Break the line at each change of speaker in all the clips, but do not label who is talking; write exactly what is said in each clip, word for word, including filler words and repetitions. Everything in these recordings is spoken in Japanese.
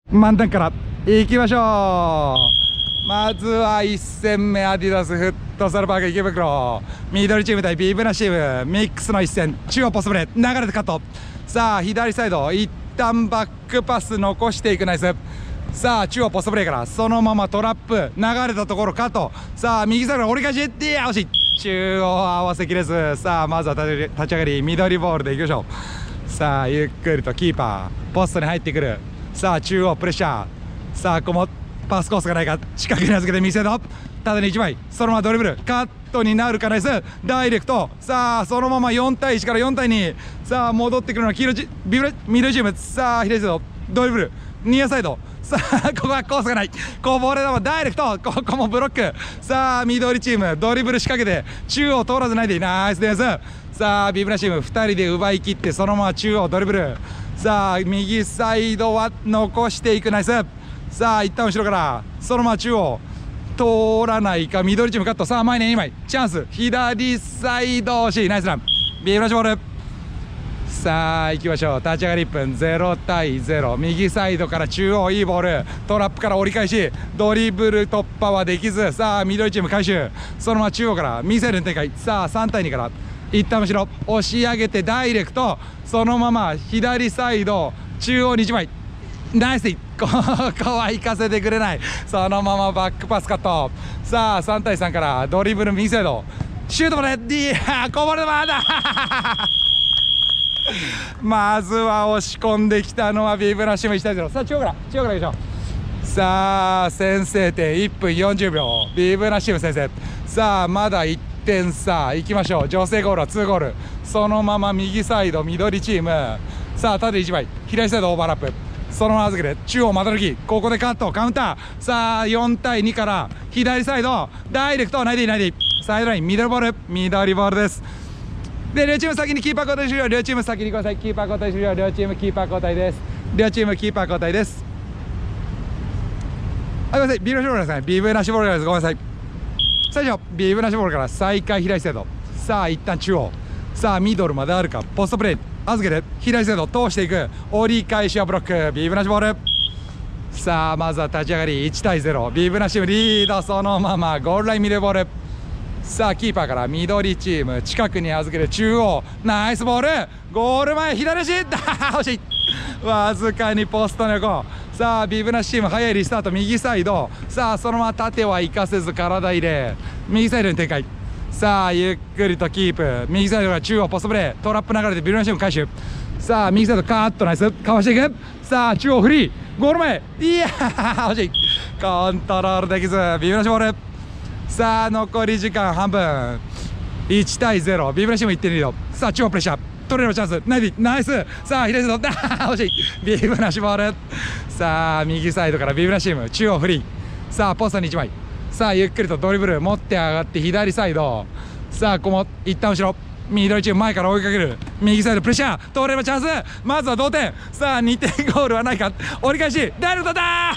満タンからいきましょう。まずはいっ戦目、アディダスフットサルパーク池袋、緑チーム対ビブナチームミックスの一戦。中央ポストプレー、流れてカット。さあ左サイド一旦バックパス残していく。ナイス。さあ中央ポストプレーからそのままトラップ、流れたところカット。さあ右サイドから折り返し、いや惜しい。中央合わせきれず。さあまずは立ち上がり緑ボールでいきましょう。さあゆっくりとキーパーポストに入ってくる。さあ中央プレッシャー。さあここもパスコースがないか、近くに預けて見せろ。縦にいちまい、そのままドリブルカットになるか。ナイスダイレクト。さあそのままよんたいいちからよんたいに。さあ戻ってくるのは黄色チビブラ緑チーム。さあ左サイドドリブルニアサイド。さあここはコースがない、こぼれ球ダイレクト。ここもブロック。さあ緑チームドリブル仕掛けて中央通らずないで、ナイスディフェンス。さあビブラチームふたりで奪い切ってそのまま中央ドリブル。さあ右サイドは残していく。ナイス。さあ一旦後ろからそのまま中央通らないか。緑チームカット。さあ前ににまいチャンス、左サイド惜しい。ナイスランビブラシボール。さあ行きましょう。立ち上がりいっぷんゼロたいゼロ、右サイドから中央いいボール、トラップから折り返しドリブル突破はできず。さあ緑チーム回収、そのまま中央からミサイルの展開。さあさんたいにから一旦後ろ押し上げてダイレクト、そのまま左サイド中央にいちまい。ナイス。ここは行かせてくれない。そのままバックパスカット。さあさんたいさんからドリブル右サイドシュートまで。いやこぼれまだまずは押し込んできたのはビブラシムいちたいゼロ。さあ中央から中央からいきましょう。さあ先制点いっぷんよんじゅうびょう、ビブラシム先制。さあまだいってん差いきましょう。女性ゴールはにゴール。そのまま右サイド緑チーム。さあ縦いちまい左サイドオーバーラップ、そのまま預けて中央また抜き、ここでカットカウンター。さあよんたいにから左サイドダイレクト、ナイディナイディサイドラインミドルボール、緑ボールです。で両チーム先にキーパー交代終了。両チーム先にください。キーパー交代終了。両チームキーパー交代です。両チームキーパー交代です。あ、ごめんなさい、ビブナシボールですね。ビブナシボールです。ごめんなさい。最初ビブナシボールから再開左サイド。さあ一旦中央。さあミドルまであるか、ポストプレー預けて左サイド通していく、折り返しはブロック、ビブナシボール。さあまずは立ち上がりいちたいゼロ、ビブナシムリード。そのままゴールラインミドルボール。さあキーパーから緑チーム近くに預けて中央ナイスボール、ゴール前左足惜しい、わずかにポストの横。さあビブナシチーム早いリスタート右サイド。さあそのまま縦は行かせず体入れ右サイドに展開。さあゆっくりとキープ、右サイドから中央ポストプレー、トラップ流れてビブナシチーム回収。さあ右サイドカーッとナイスかわしていく。さあ中央フリーゴール前、いや惜しい、コントロールできずビブナシボール。さあ残り時間半分いちたいゼロ、ビブラシムいってんリード。さあ中央プレッシャー取れるチャンス、ナイディナイス。さあ左サイド惜しい、ビブラシボール。さあ右サイドからビブラシム中央フリー。さあポストにいちまい。さあゆっくりとドリブル持って上がって左サイド。さあここも一旦後ろ緑チーム前から追いかける、右サイドプレッシャー取れればチャンス、まずは同点。さあにてんゴールはないか、折り返しダイレクトだ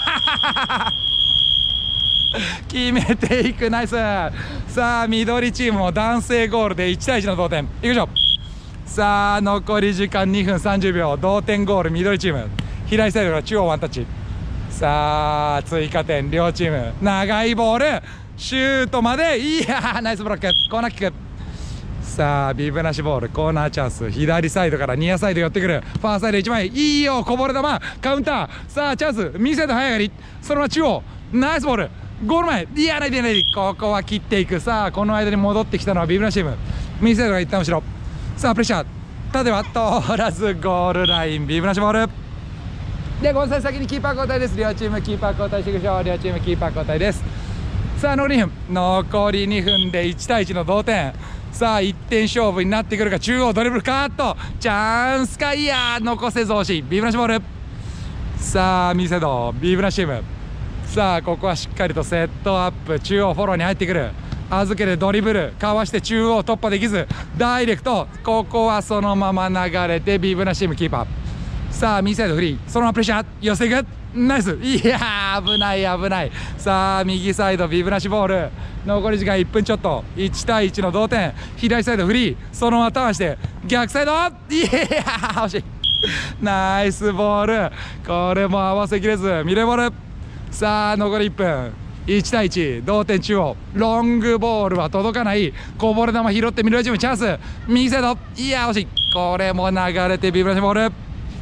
決めていく、ナイス。さあ緑チームも男性ゴールでいちたいいちの同点、いきましょう。さあ残り時間にふんさんじゅうびょう、同点ゴール緑チーム、左サイドから中央ワンタッチ。さあ追加点両チーム、長いボールシュートまで、いやーナイスブロック、コーナーキック。さあビブナシボールコーナーチャンス、左サイドからニアサイド寄ってくる、ファーサイドいちまい、いいよこぼれ球カウンター。さあチャンス右サイド早上がり、そのまま中央ナイスボールゴール前、いやないでないで、ここは切っていく。さあこの間に戻ってきたのはビブナシチーム、右サイドが一旦後ろ。さあプレッシャー縦は通らずゴールライン、ビブナシボールで、ごめんなさい先にキーパー交代です。両チームキーパー交代していきましょう。両チームキーパー交代です。さあ残りにふん、残りにふんでいちたいいちの同点。さあいってん勝負になってくるか、中央ドリブルカットチャンスか、いやー残せず惜しい、ビブナシボール。さあ右サイドビブナシチーム。さあここはしっかりとセットアップ、中央フォローに入ってくる、預けてドリブルかわして中央突破できずダイレクト、ここはそのまま流れてビブナシチームキーパー。さあ右サイドフリー、そのままプレッシャー寄せていく、ナイス、いやー危ない危ない。さあ右サイドビブナシボール、残り時間いっぷんちょっと、いちたいいちの同点。左サイドフリー、そのままターンして逆サイド、いやー惜しい。 ナイスボール。これも合わせきれずミドルボール。さあ残りいっぷん、いちたいいち、同点中央。ロングボールは届かない。こぼれ球拾ってミドルチームチャンス。右サイド、いや惜しい。これも流れてビブナシボール。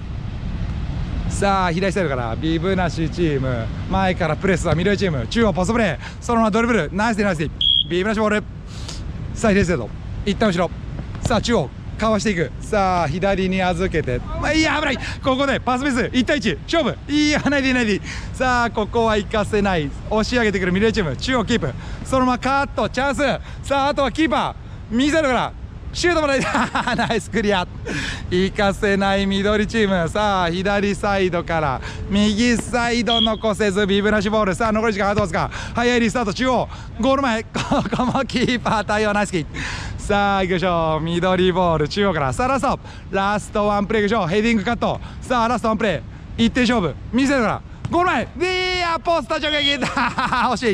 さあ左サイドからビブナシチーム、前からプレスはミドルチーム、中央ポストプレー、そのままドリブル、ナイスでナイスでビブナシボール。さあ左サイド一旦後ろ、さあ中央かわしていく。さあ左に預けて、まあ、いや危ない。ここでパスミス、いちたいいち勝負。いやないでいないで。さあここは行かせない。押し上げてくるミドルチーム、中央キープ、そのままカットチャンス。さああとはキーパー右サイドからシュートもないナイスクリア。行かせない緑チーム。さあ左サイドから右サイド残せずビブナシボール。さあ残り時間はどうですか。早いリスタート、中央ゴール前、ここもキーパー対応ナイスキー。さあ行きましょう。緑ボール中央から。さあラストラストワンプレーいきましょう。ヘディングカット。さあラストワンプレー一点勝負。右サイドからゴール前、いやポスト直撃惜しい。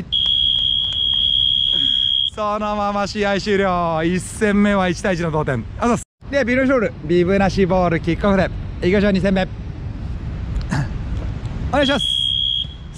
そのまま試合終了。いっ戦目はいちたいいちの同点。あざす。でビブナシボール、ビブナシボールキックオフでいきましょう。に戦目お願いします。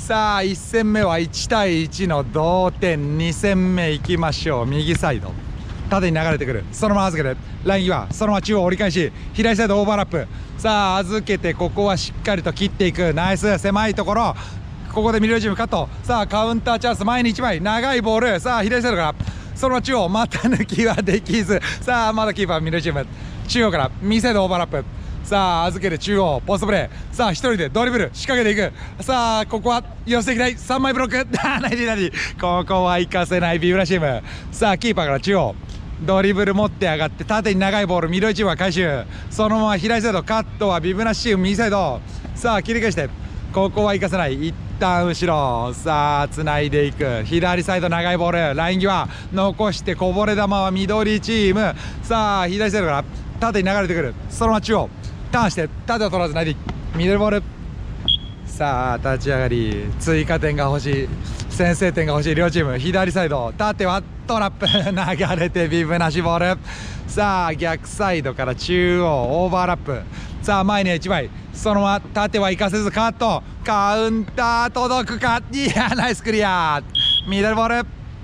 さあいっ戦目はいちたいいちの同点。に戦目いきましょう。右サイド縦に流れてくる、そのまま預けてライン際、そのまま中央折り返し、左サイドオーバーラップ。さあ預けてここはしっかりと切っていく。ナイス。狭いところ、ここでミドルチームカット。さあカウンターチャンス、前にいちまい長いボール。さあ左サイドからそのまま中央、また抜きはできず。さあまだキーパーミドルチーム、中央から右サイドオーバーラップ。さあ預けて中央ポストプレー。さあ一人でドリブル仕掛けていく。さあここは寄せていきたい。さんまいブロックないでないで、ここは行かせないビブラチーム。さあキーパーから中央ドリブル持って上がって縦に長いボール、緑チームは回収。そのまま左サイドカットはビブナシチーム右サイド。さあ切り返してここは行かせない。一旦後ろ。さあつないでいく。左サイド長いボール、ライン際残してこぼれ球は緑チーム。さあ左サイドから縦に流れてくる。そのまま中央ターンして縦を取らずないでミドルボール。さあ立ち上がり追加点が欲しい、先制点が欲しい両チーム。左サイド縦はトラップ流れてビブナシボール。さあ逆サイドから中央オーバーラップ。さあ前にはいちまい、そのまま縦は行かせずカット、カウンター届くか。いやナイスクリア。ミドルボール。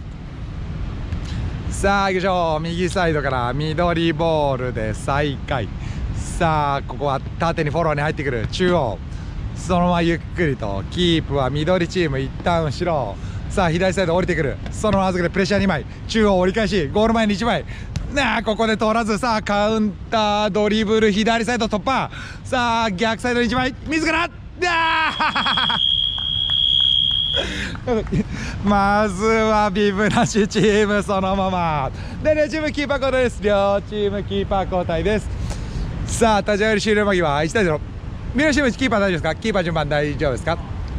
さあ行きましょう。右サイドから緑ボールで再開。さあここは縦にフォローに入ってくる中央、そのままゆっくりとキープは緑チーム一旦後ろ。さあ左サイド降りてくる、そのまま預けてプレッシャーにまい、中央折り返しゴール前にいちまい。なあここで通らず。さあカウンタードリブル左サイド突破。さあ逆サイドにいちまい自らまずはビブナシチームそのままで、両チームキーパー交代です。両チームキーパー交代です。さあ立ち上がり終了間際いちたいゼロ。ミドルチームキーパー大丈夫ですか。キーパー順番大丈夫ですか。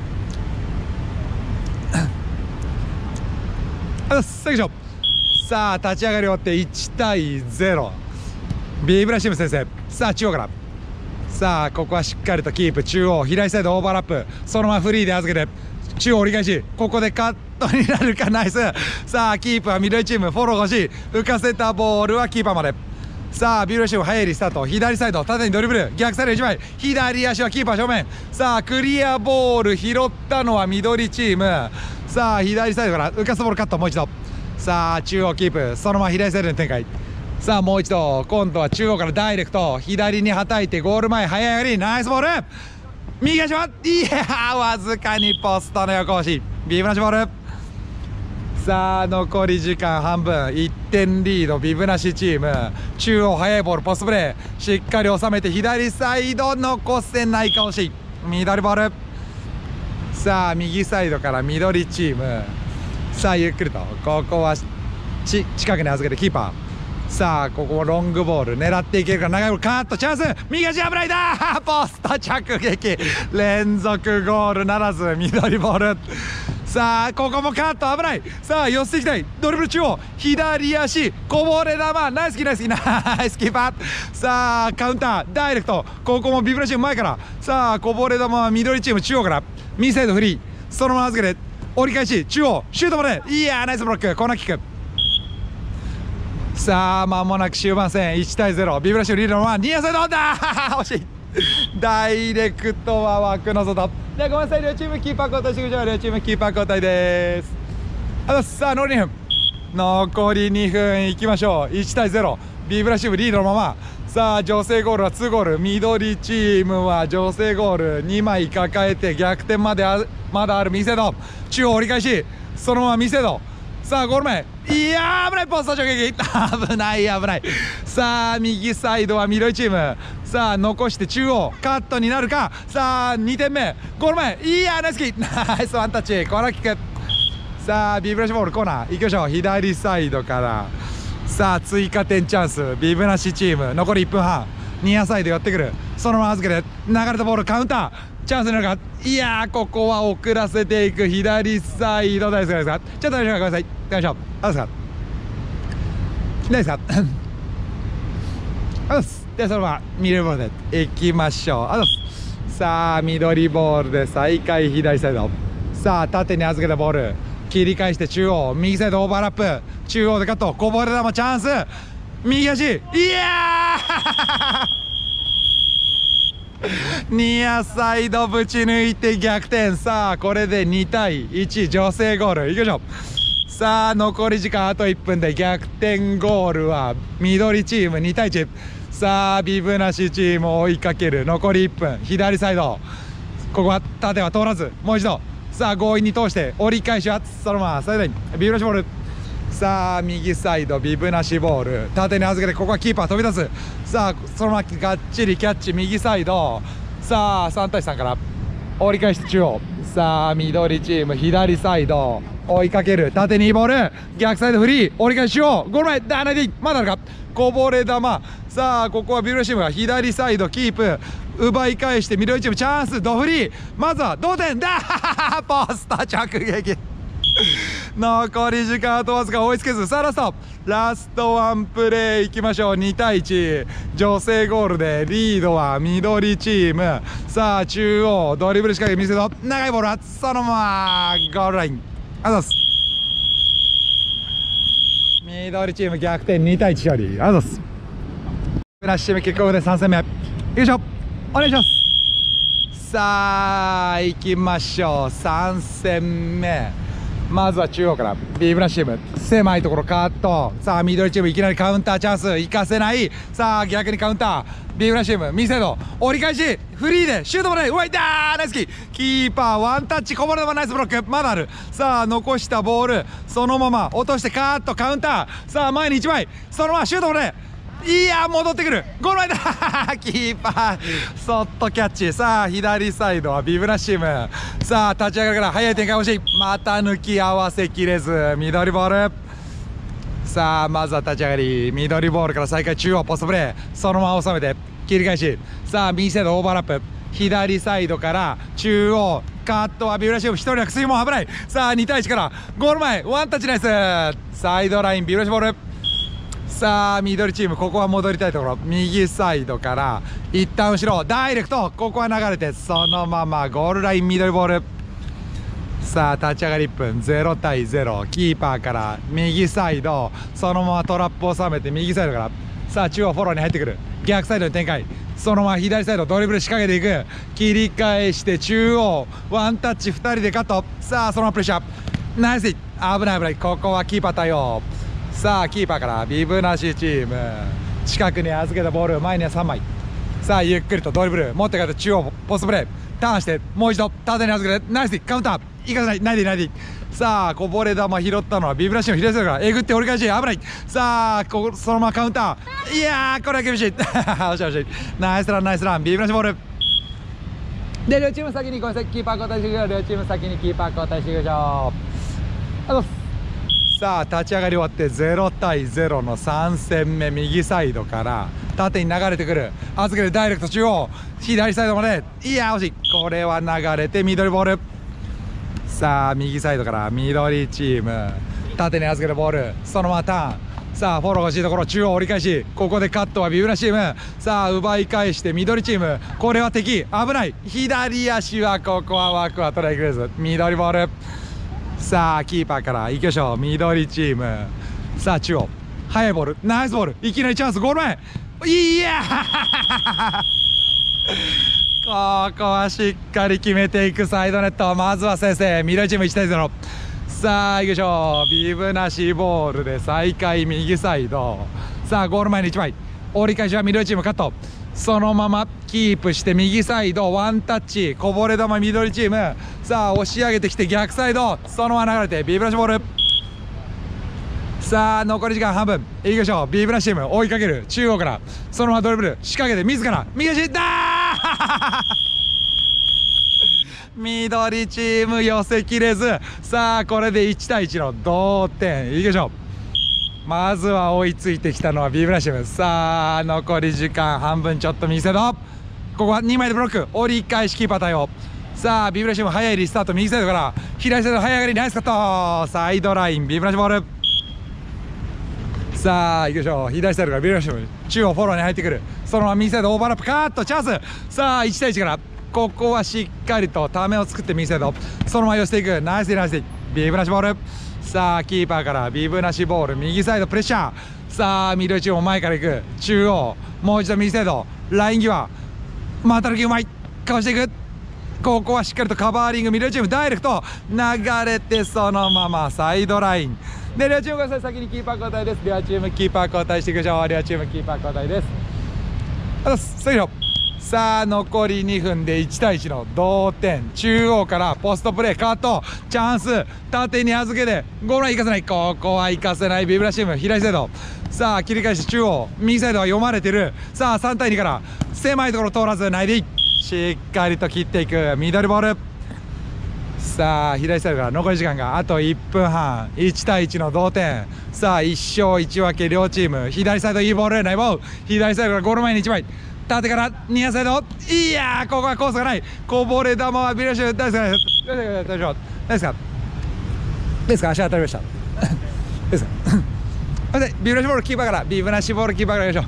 あさあさあ立ち上がり終わっていちたいゼロ。ビブラシム先生。さあ中央から、さあここはしっかりとキープ、中央左サイドオーバーラップ、そのままフリーで預けて中央折り返し、ここでカットになるか。ナイス。さあキープはミドルチームフォロー欲しい。浮かせたボールはキーパーまで。さあビブラシム早いリスタート、左サイド縦にドリブル、逆サイドいちまい、左足はキーパー正面。さあクリアボール拾ったのは緑チーム。さあ左サイドから浮かすボールカット、もう一度。さあ中央キープ、そのまま左サイドに展開。さあもう一度、今度は中央からダイレクト左にはたいてゴール前早上がり、ナイスボール。右足はいやわずかにポストの横押し、ビブナシボール。さあ残り時間半分、いってんリードビブナシチーム。中央速いボールポストプレーしっかり収めて左サイド残せないか、惜しい。緑ボール。さあ右サイドから緑チーム。さあゆっくりとここはち近くに預けてキーパー。さあここもロングボール狙っていけるか。長いボールカットチャンス、右足危ないだポスト直撃、連続ゴールならず緑ボール。さあここもカット危ない。さあ寄せていきたい、ドリブル中央左足こぼれ球、ナイスキーナイスキーナイスキーパー。さあカウンターダイレクト、ここもビブラチーム前から。さあこぼれ球は緑チーム中央から右サイドフリー、そのまま預けて折り返し中央シュートまで。いやーナイスブロック、コーナーキック。さあ間もなく終盤戦いちたいゼロ、ビブラシュリードのままニアサイドだ惜しいダイレクトは枠の外ではごめんなさい、両チームキーパー交代してください。両チームキーパー交代です。あさあ残りにふん、残りにふんいきましょう。いちたいゼロ、ビブラシウムリードのまま。さあ女性ゴールはにゴール、緑チームは女性ゴールにまい抱えて逆転まであまだあるミセド、中央折り返し、そのままミセド、さあゴール前、いやー危ない、ポスト直撃危ない危ない。さあ右サイドは緑チーム、さあ残して中央カットになるか。さあにてんめゴール前、いやーナイスキーナイスワンタッチ、コーナーキック。さあビブラシボールコーナーいきましょう。左サイドからさあ追加点チャンス、ビブナシチーム残りいっぷんはん、ニアサイド寄ってくる、そのまま預けて流れたボールカウンターチャンスになるか。いやーここは遅らせていく左サイド、大丈夫ですか。ちょっとごめんなさい、よいしょ、あですか大丈夫ですかあです。でそのまま緑ボールでいきましょう。あです。さあ緑ボールで再開左サイド、さあ縦に預けたボール切り返して中央右サイドオーバーラップ、中央でカット、こぼれ球チャンス、右足、いやーニアサイドぶち抜いて逆転。さあこれでにたいいち、女性ゴールいきましょう。さあ残り時間あといっぷんで逆転ゴールは緑チームにたいいち。さあビブなしチームを追いかける、残りいっぷん、左サイドここは縦は通らず、もう一度さあ強引に通して折り返しはそのままサイドにビブなしボール、さあ右サイドビブなしボール縦に預けて、ここはキーパー飛び出す、さあそのままがっちりキャッチ右サイド、さあさんたいさんから折り返して中央、さあ緑チーム左サイド追いかける、縦にいいボール逆サイドフリー折り返し中央ゴール前ダーナイディ、まだあるか、こぼれ球、さあここはビブラシチームが左サイドキープ奪い返して緑チームチャンス、ドフリー、まずは同点だポスト直撃残り時間あとわずか、追いつけず。さあラストラストワンプレーいきましょう。にたいいち、女性ゴールでリードは緑チーム。さあ中央ドリブル仕掛け見せろ、長いボールはそのままゴールライン、あざす。緑チーム逆転にたいいち勝利、あざす。ブラッシュチームキックオフでさん戦目、よいしょお願いします。さあ行きましょう。さん戦目、まずは中央からビブラシチーム狭いところカット、さあ緑チームいきなりカウンターチャンス生かせない、さあ逆にカウンタービブラシチームミセド折り返しフリーでシュートまで、うわいったーナイスキー、キーパーワンタッチこぼれ球ナイスブロック、まだある。さあ残したボールそのまま落としてカットカウンター、さあ前にいちまいそのままシュートまで、いや戻ってくる、ゴール前だキーパーそっとキャッチ。さあ左サイドはビブラシチーム、さあ立ち上がるから速い展開欲しい、また抜き合わせきれず緑ボール。さあまずは立ち上がり緑ボールから再開中央ポストプレーそのまま収めて切り返し、さあ右サイドオーバーラップ左サイドから中央カットはビブラシチームひとりは水門危ない。さあにたいいちからゴール前ワンタッチナイス、サイドラインビブラシボール。さあ緑チームここは戻りたいところ、右サイドから一旦後ろダイレクト、ここは流れてそのままゴールライン緑ボール。さあ立ち上がりいっぷんゼロたいゼロ、キーパーから右サイドそのままトラップを収めて右サイドから、さあ中央フォローに入ってくる、逆サイドに展開、そのまま左サイドドリブル仕掛けていく、切り返して中央ワンタッチふたりでカット、さあそのままプレッシャーナイス、危ない危ない、ここはキーパー対応。さあキーパーからビブなしチーム近くに預けたボール前にはさんまい、さあゆっくりとドリブル持ってから中央ポストプレーターンしてもう一度縦に預けてナイスカウンターいかせない、ないでないで、さあこぼれ球拾ったのはビブラシの左サイドからえぐって折り返し危ない。さあここそのままカウンター、いやーこれは厳しい惜しい惜しい、ナイスランナイスランビブラシボールで、両チーム先にごめんなさいキーパー交代してください。両チーム先にキーパー交代してください。ありがとうございます。さあ立ち上がり終わってゼロたいゼロのさん戦目、右サイドから縦に流れてくる、預けるダイレクト中央左サイドまで、いやー惜しい、これは流れて緑ボール。さあ右サイドから緑チーム縦に預けるボールそのままターン、さあフォロー欲しいところ中央折り返し、ここでカットはビブラシチーム、さあ奪い返して緑チーム、これは敵危ない、左足はここは枠はトライクレーズ緑ボール。さあキーパーからいきましょう緑チーム、さあ中央速いボールナイスボールいきなりチャンスゴール前、いやここはしっかり決めていくサイドネット。まずは先制、緑チームいちたいゼロ。さあ行きましょう。ビブなしボールで再開右サイド。さあゴール前にいちまい、折り返しは緑チームカット。そのままキープして右サイドワンタッチ、こぼれ球緑チーム。さあ押し上げてきて逆サイド、そのまま流れてビブなしボール。さあ残り時間半分、いきましょう。ビブなしチーム追いかける、中央からそのままドリブル仕掛けて自ら右足だー緑チーム寄せきれず。さあこれでいちたいいちの同点。いきましょう。まずは追いついてきたのはビブラシム。さあ残り時間半分ちょっと、右サイドここはにまいでブロック、折り返しキーパー対応。さあビブラシム早いリスタート、右サイドから左サイド早上がり、ナイスカット。サイドラインビブラシボール。さあ行きましょう。左サイドからビブラシム中央フォローに入ってくる、そのまま右サイドオーバーラップカット、チャンス。さあいちたいいちからここはしっかりとためを作って右サイドそのまま寄せていく、ナイスナイスビブなしボール。さあキーパーからビブなしボール、右サイドプレッシャー。さあ緑チーム前から行く、中央もう一度右サイドライン際、また抜きうまい、かわしていく。ここはしっかりとカバーリング、緑チームダイレクト流れてそのままサイドラインで、両チームごめんなさい、先にキーパー交代です。両チームキーパー交代していきましょう。両チームキーパー交代です。あと次のさあ残りにふんでいちたいいちの同点。中央からポストプレーカット、チャンス、縦に預けてゴールライン行かせない、ここは行かせないビブラチーム左サイド。さあ切り返し中央右サイドは読まれてる。さあさんたいにから狭いところ通らずないでいい、しっかりと切っていくミドルボール。さあ左サイドから残り時間があといっぷんはん、いちたいいちの同点。さあいっしょういち分け両チーム、左サイドいいボール、ナイボール左サイドからゴール前にいちまい、縦からニアサイド、いやーここはコースがない、こぼれ球はビラシュ大好きです。大丈夫ですか、ですか足当たりましたですかビブラシボールキーパーから、ビブラシボールキーパーからよいしょ、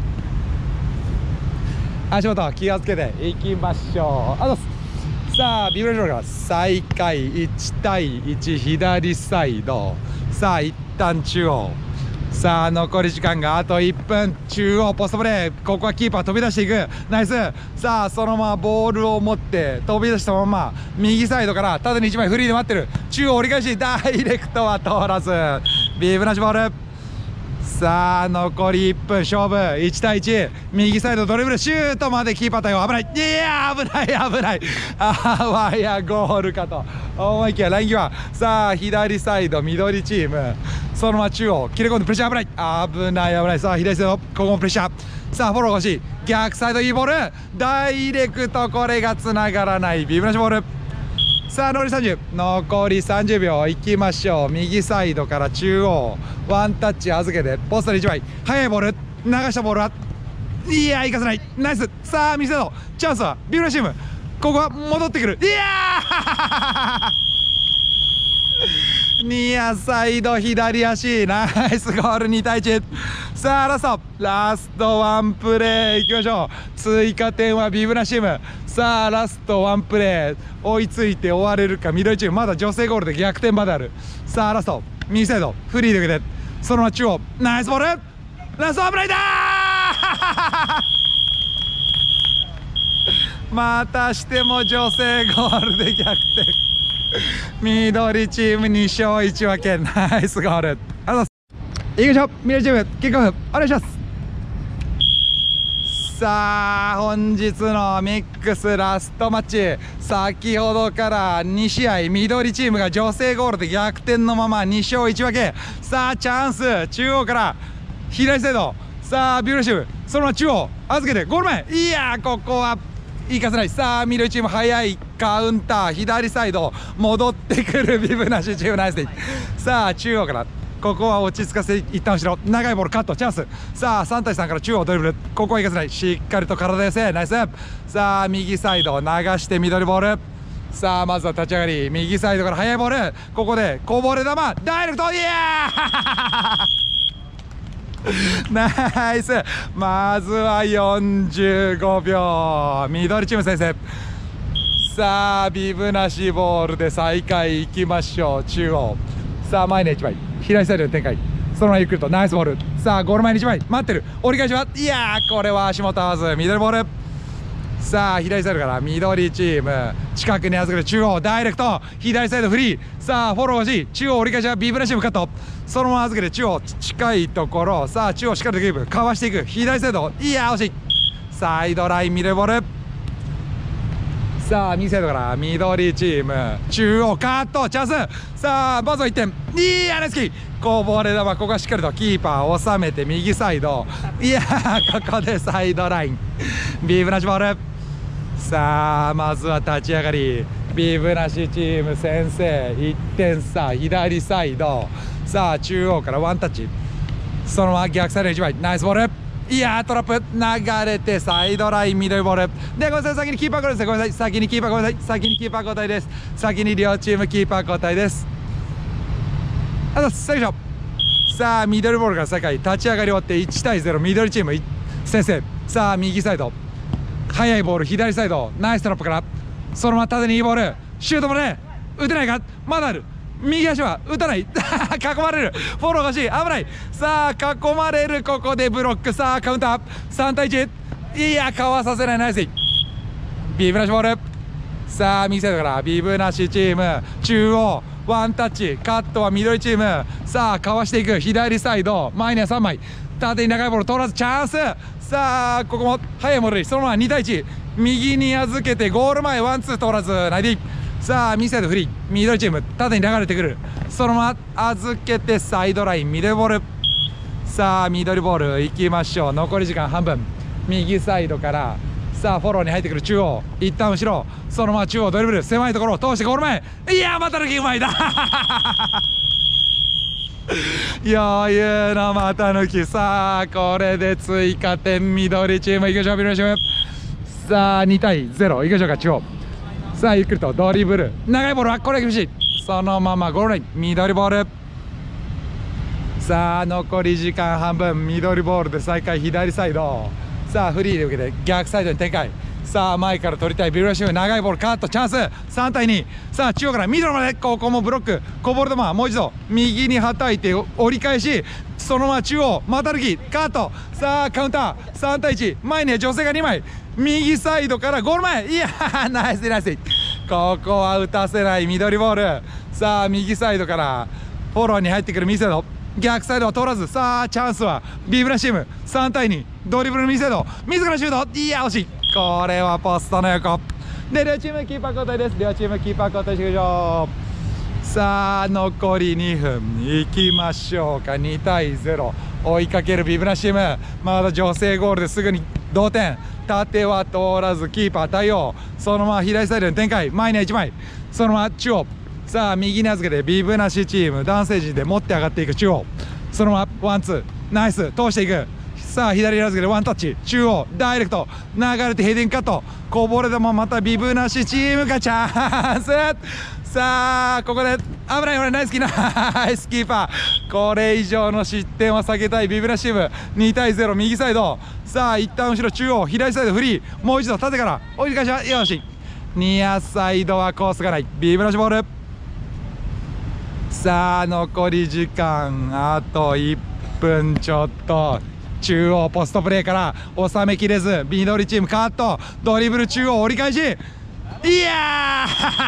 足元気をつけていきましょう。あとさあビブラシボールが再開いちたいいち左サイド。さあ一旦中央、さあ残り時間があといっぷん、中央ポストプレー、ここはキーパー飛び出していく、ナイス。さあそのままボールを持って飛び出したまま右サイドから縦にいちまいフリーで待ってる、中央折り返しダイレクトは通らずビブなしボール。さあ残りいっぷん勝負、いちたいいち、右サイドドリブルシュートまでキーパー対応、危ない、いや危ない危ない、あわやゴールかと思いきやライン際。さあ左サイド緑チームそのまま中央切れ込んでプレッシャー、危ない危ない危ない。さあ左サイドここもプレッシャー。さあフォロー欲しい、逆サイドいいボールダイレクト、これがつながらないビブなしボール。さあ残りさんじゅう、残りさんじゅうびょういきましょう。右サイドから中央ワンタッチ預けてポストにいちまい、速いボール流したボールはいやー行かせない、ナイス。さあ右サイドチャンスはビブラチーム、ここは戻ってくる、いやーニアサイド左足、ナイスゴールにたいいち。さあラストラストワンプレーいきましょう。追加点はビブナチーム。さあラストワンプレー追いついて終われるか緑チーム、まだ女性ゴールで逆転まである。さあラスト右サイドフリーで受けてそのまま中央ナイスボール、ラストワンプレーだーまたしても女性ゴールで逆転、緑チームにしょういち分け、ナイスゴール。ありがとうございます。いきましょう、緑チームキックオフお願いします。さあ本日のミックスラストマッチ、先ほどからにしあい緑チームが女性ゴールで逆転のままにしょういち分け。さあチャンス中央から左サイド、さあビューラシブそのまま中央預けてゴール前、いやーここは行かせない。さあ緑チーム早いカウンター左サイド戻ってくるビブなしチーム、ナイスで。さあ中央からここは落ち着かせて一旦後ろ長いボールカットチャンス。さあさんたいさんから中央ドリブル、ここは行かせない、しっかりと体寄せナイス。さあ右サイド流して緑ボール。さあまずは立ち上がり右サイドから速いボール、ここでこぼれ球ダイレクト、いやーナイス。まずはよんじゅうごびょう緑チーム先制。さあビブなしボールで再開いきましょう。中央さあ前にいちまい左サイドで展開、そのままゆっくりとナイスボール。さあゴール前にいちまい待ってる折り返しは、いやーこれは足元合わずミドルボール。 さあ左サイドから緑チーム近くに預ける中央ダイレクト左サイドフリーさあフォロー欲しい中央折り返しはビブラシウムカットそのまま預ける中央近いところさあ中央しっかりとキープかわしていく左サイドいや惜しいサイドラインミドルボールさあ右サイドから緑チーム中央カットチャンスさあまずはいってんいやナイスキーこぼれ球ここはしっかりとキーパー収めて右サイドいやここでサイドラインビブナシボールさあまずは立ち上がりビブナシチーム先制いってん差左サイドさあ中央からワンタッチそのまま逆サイドいちまいナイスボールいやートラップ流れてサイドラインミドルボールでごめんなさい先にキーパー交代ですごめんなさい先にキーパー交代先にキーパー交代です先に両チームキーパー交代ですあと最初さあミドルボールから再開立ち上がり終わっていちたいゼロミドルチーム先制さあ右サイド速いボール左サイドナイストラップからそのまま縦にいいボールシュートもね打てないかまだある右足は打たない囲まれるフォローが欲しい危ないさあ囲まれるここでブロックさあカウンターさんたいいちいやかわさせないナイスビブナシボールさあ右サイドからビブナシチーム中央ワンタッチカットは緑チームさあかわしていく左サイド前にはさんまい縦に長いボール通らずチャンスさあここも速いボールそのままにたいいち右に預けてゴール前ワンツー通らずナイディさあ右サイドフリー緑チーム縦に流れてくるそのまま預けてサイドラインミドルボールさあ緑ボールいきましょう残り時間半分右サイドからさあフォローに入ってくる中央一旦後ろそのまま中央ドリブル狭いところを通してゴール前いやまた抜きうまいだ余裕の股抜きさあこれで追加点緑チームいきましょう緑チームさあにたいゼロいきましょうか中央さあゆっくりとドリブル長いボールはこれ厳しいそのままゴールライン緑ボールさあ残り時間半分緑ボールで再開左サイドさあフリーで受けて逆サイドに展開さあ前から取りたいビルラシュー長いボールカットチャンスさんたいにさあ中央からミドルまでここもブロックこぼれ球もう一度右にはたいて折り返しそのまま中央また抜きカットさあカウンターさんたいいち前には女性がにまい右サイドからゴール前いやーナイスナイスここは打たせない緑ボールさあ右サイドからフォローに入ってくる右サイド逆サイドは通らずさあチャンスはビブラシームさんたいにドリブルの右サイド自らシュートいや惜しいこれはポストの横で両チームキーパー交代です両チームキーパー交代していきましょうさあ残りにふんいきましょうかにたいゼロ追いかけるビブラシームまだ女性ゴールですぐに同点縦は通らずキーパー対応そのまま左サイドに展開前にはいちまいそのまま中央さあ右に預けてビブナシチーム男性陣で持って上がっていく中央そのままワンツーナイス通していくさあ左に預けてワンタッチ中央ダイレクト流れてヘディングカットこぼれ球またビブナシチームがチャンスさあここで危ない危ないナイスキーナイスキーパーこれ以上の失点は避けたいビブナシチームにたいゼロ右サイドさあ一旦後ろ中央左サイドフリーもう一度縦から折り返しはよしニアサイドはコースがないビブナシボールさあ残り時間あといっぷんちょっと中央ポストプレーから収めきれず緑チームカットドリブル中央折り返しいや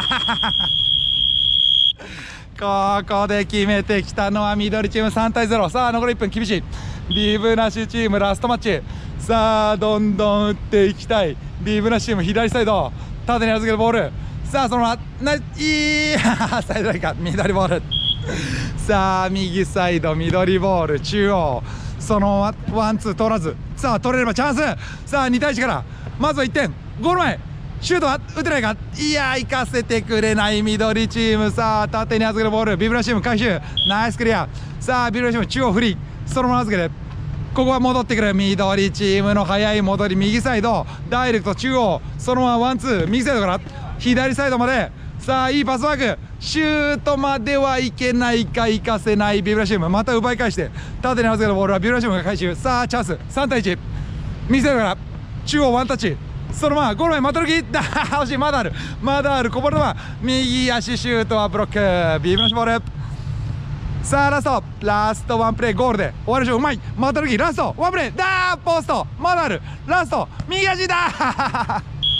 ーここで決めてきたのは緑チームさんたいゼロさあ残りいっぷん厳しいビブナシチームラストマッチさあどんどん打っていきたいビブナシチーム左サイド縦に預けるボールさあそのままないいやサイドラインか緑ボールさあ右サイド緑ボール中央そのままワンツー通らずさあ取れればチャンスさあにたいいちからまずはいってんゴール前シュートは打てないかいや行かせてくれない緑チームさあ縦に預けるボールビブラシーム回収ナイスクリアさあビブラシーム中央フリーそのまま預けてここは戻ってくる緑チームの速い戻り右サイドダイレクト中央そのままワンツー右サイドから左サイドまでさあいいパスワークシュートまではいけないか行かせないビブラシウムまた奪い返して縦に合わせるボールはビブラシウムが回収さあチャンスさんたいいち右サイドから中央ワンタッチそのままゴール前また抜き惜しいまだあるまだあるこぼれ球右足シュートはブロックビブラシボールさあラストラストワンプレーゴールで終わるでしょうまいまた抜きラストワンプレーだーポストまだあるラスト右足だ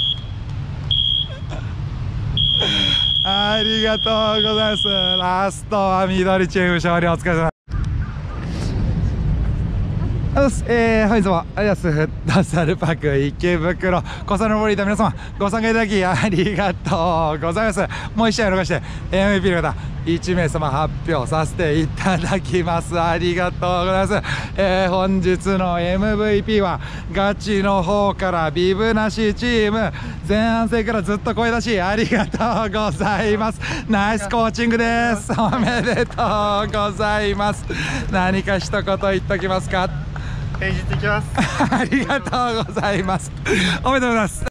ありがとうございます。ラストは緑チーム勝利、お疲れ様。えー、本日もアディダスフットサルパーク池袋コサノボリータ皆様ご参加いただきありがとうございます。もういち試合逃して エムブイピー の方いち名様発表させていただきます。ありがとうございます。えー、本日の エムブイピー はガチの方からビブなしチーム、前半戦からずっと声出しありがとうございます。ナイスコーチングです。おめでとうございます。何か一言言っときますか。
平日行きます。
ありがとうございます。おめでとうございます。